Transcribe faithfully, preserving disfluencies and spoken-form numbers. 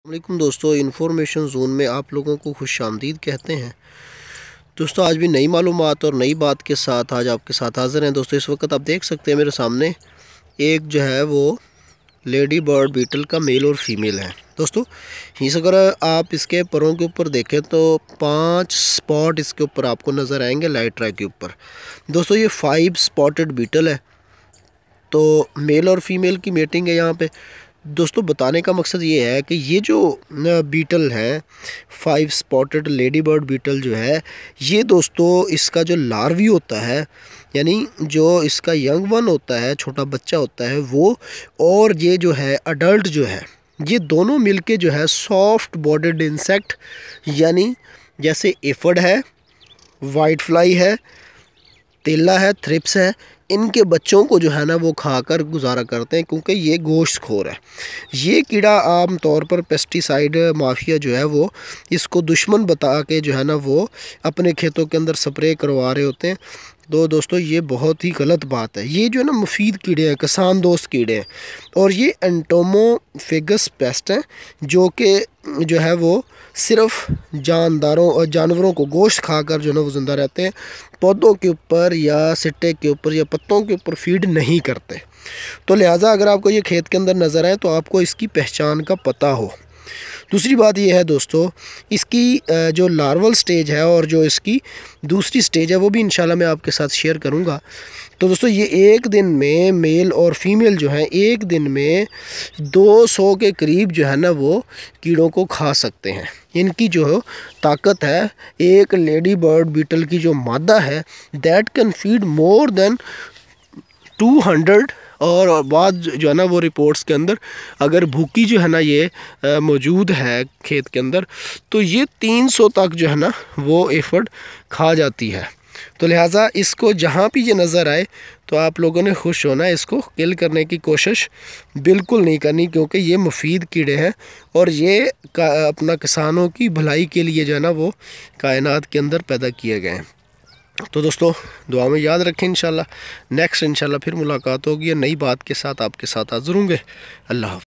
वालेकुम दोस्तों, information zone में आप लोगों को खुश आमदीद कहते हैं। दोस्तों आज भी नई मालूमात और नई बात के साथ आज आपके साथ हाज़िर हैं। दोस्तों इस वक्त आप देख सकते हैं मेरे सामने एक जो है वो लेडी बर्ड बीटल का मेल और फीमेल है। दोस्तों इस अगर आप इसके परों के ऊपर देखें तो पांच स्पॉट इसके ऊपर आपको नज़र आएंगे लाइट ट्रैक के ऊपर। दोस्तों ये फाइव स्पॉटेड बीटल है, तो मेल और फीमेल की मीटिंग है यहाँ पे। दोस्तों बताने का मकसद ये है कि ये जो बीटल है five spotted lady bird beetle जो है ये दोस्तों इसका जो लार्वी होता है यानी जो इसका यंग वन होता है, छोटा बच्चा होता है वो, और ये जो है अडल्ट जो है, ये दोनों मिलके जो है सॉफ्ट बॉडीड इंसेक्ट यानी जैसे एफड है, वाइट फ्लाई है, तेला है, थ्रिप्स है, इनके बच्चों को जो है ना वो खाकर गुजारा करते हैं क्योंकि ये गोश्त खोर है। ये कीड़ा आम तौर पर पेस्टिसाइड माफिया जो है वो इसको दुश्मन बता के जो है ना वो अपने खेतों के अंदर स्प्रे करवा रहे होते हैं। तो दोस्तों ये बहुत ही गलत बात है। ये जो है ना मुफीद कीड़े हैं, किसान दोस्त कीड़े हैं, और ये एंटोमोफेगस पेस्ट हैं जो कि जो है वो सिर्फ जानदारों और जानवरों को गोश्त खाकर जो है ना वो ज़िंदा रहते हैं, पौधों के ऊपर या सिट्टे के ऊपर या पत्तों के ऊपर फीड नहीं करते। तो लिहाजा अगर आपको ये खेत के अंदर नज़र आए तो आपको इसकी पहचान का पता हो। दूसरी बात यह है दोस्तों, इसकी जो लार्वल स्टेज है और जो इसकी दूसरी स्टेज है वो भी इंशाल्लाह मैं आपके साथ शेयर करूंगा। तो दोस्तों ये एक दिन में मेल और फीमेल जो है एक दिन में दो सौ के करीब जो है ना वो कीड़ों को खा सकते हैं। इनकी जो ताकत है, एक लेडी बर्ड बीटल की जो मादा है that can feed more than two hundred, और बाद जो है ना वो रिपोर्ट्स के अंदर अगर भूखी जो है ना ये मौजूद है खेत के अंदर तो ये तीन सौ तक जो है ना वो एफर्ड खा जाती है। तो लिहाजा इसको जहाँ भी ये नज़र आए तो आप लोगों ने खुश होना, इसको किल करने की कोशिश बिल्कुल नहीं करनी क्योंकि ये मुफीद कीड़े हैं और ये अपना किसानों की भलाई के लिए जो है ना वो कायनात के अंदर पैदा किए गए हैं। तो दोस्तों दुआ में याद रखें, इंशाल्लाह नेक्स्ट इंशाल्लाह फिर मुलाकात होगी नई बात के साथ, आपके साथ हाज़िर होंगे। अल्लाह हाफ़िज़।